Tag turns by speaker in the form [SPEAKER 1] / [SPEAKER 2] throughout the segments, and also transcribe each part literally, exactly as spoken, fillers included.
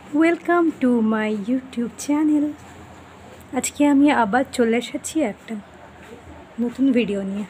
[SPEAKER 1] Welcome to my YouTube channel. আজকে আমি আবার চলে এসেছি একটা নতুন ভিডিও নিয়ে।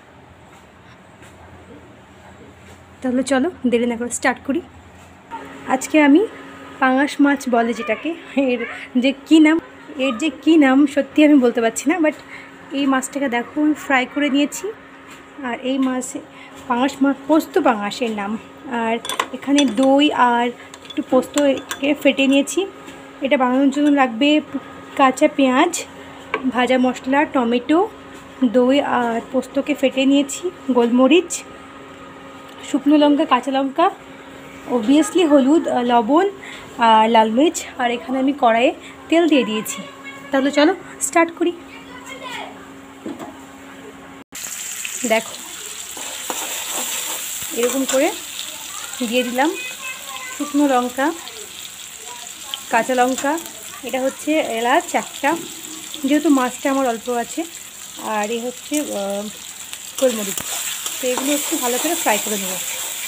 [SPEAKER 1] তাহলে চলো দেরি না করে স্টার্ট করি। আজকে আমি পাঙাশ মাছ বলে যেটাকে, এর যে কী নাম এর যে কী নাম সত্যি আমি বলতে পারছি না, বাট এই মাছটাকে দেখো আমি ফ্রাই করে নিয়েছি। আর এই মাছ পাঙাশ মাছ পোস্ত পাঙাশের নাম। আর এখানে দই আর একটু পোস্তকে ফেটে নিয়েছি। এটা বানানোর জন্য লাগবে কাঁচা পেঁয়াজ, ভাজা মশলা, টমেটো, দই আর পোস্তকে ফেটে নিয়েছি, গোলমরিচ, শুকনো লঙ্কা, কাঁচা লঙ্কা, অবভিয়াসলি হলুদ, লবণ আর লাল মির্চ। আর এখানে আমি কড়াইয়ে তেল দিয়ে দিয়েছি। তাহলে চলো স্টার্ট করি। দেখো এরকম করে দিয়ে দিলাম শুকনো লঙ্কা, কাঁচা লঙ্কা, এটা হচ্ছে এলাচ একটা, যেহেতু মাছটা আমার অল্প আছে, আর এই হচ্ছে গোলমরিচ। তো এগুলো একটু ভালো করে ফ্রাই করে নেব।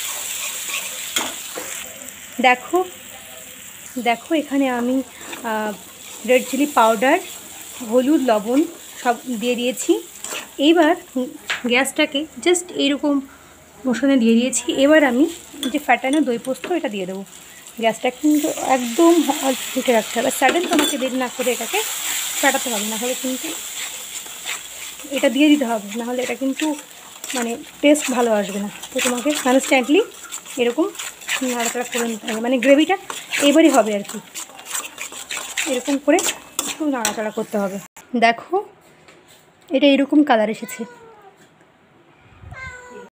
[SPEAKER 1] দেখো দেখো এখানে আমি রেড চিলি পাউডার, হলুদ, লবণ সব দিয়ে দিয়েছি। এইবার গ্যাসটাকে জাস্ট এইরকম মোশনে দিয়ে দিয়েছি। এবার আমি যে ফ্যাটানো দই পোস্ত এটা দিয়ে দেবো। গ্যাসটা কিন্তু একদম অল্প ফুটে রাখতে হবে। সাডেন তোমাকে দেরি না করে এটাকে ফেটাতে হবে, নাহলে কিন্তু এটা দিয়ে দিতে হবে, নাহলে এটা কিন্তু মানে টেস্ট ভালো আসবে না। তো তোমাকে কনস্ট্যান্টলি এরকম নাড়াচাড়া করে নিতে হবে, মানে গ্রেভিটা এবারই হবে আর কি, এরকম করে একটু নাড়াচাড়া করতে হবে। দেখো এটা এরকম কালার এসেছে।